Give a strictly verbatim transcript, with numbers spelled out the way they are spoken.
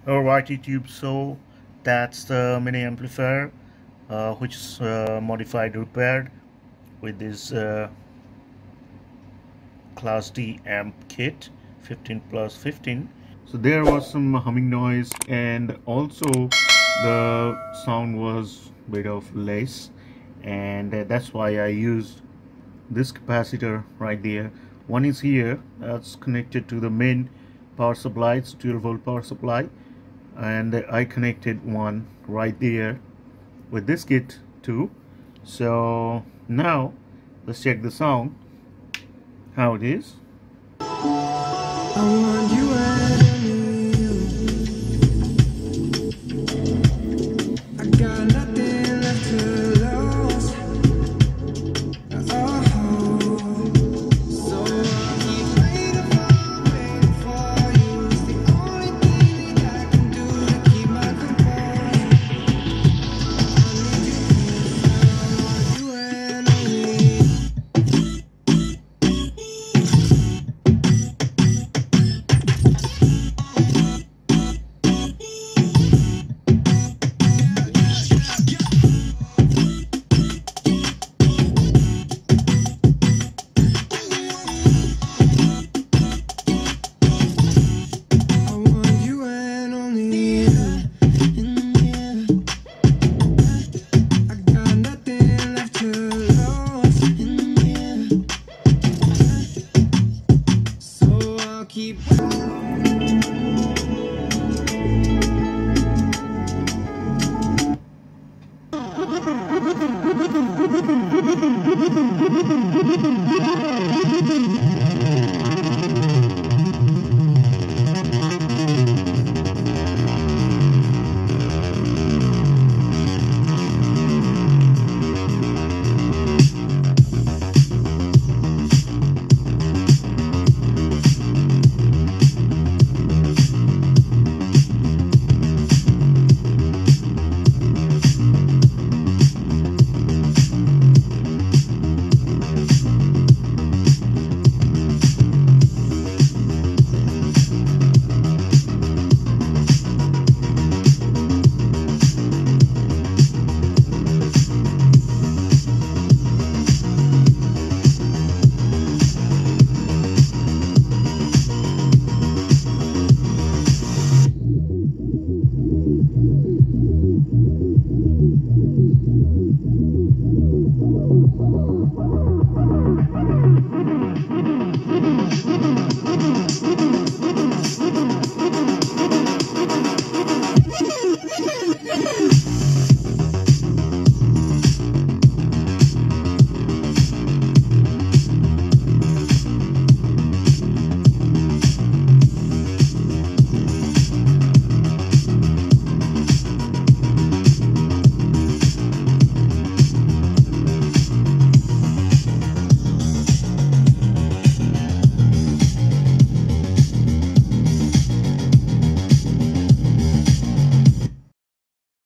Alright YouTube, so that's the mini amplifier uh, which is uh, modified repaired with this uh, class D amp kit fifteen plus fifteen. So there was some humming noise, and also the sound was a bit of less, and uh, that's why I used this capacitor right there. One is here, that's connected to the main power supply. It's twelve volt power supply, and I connected one right there with this kit too. So now let's check the sound, how it is.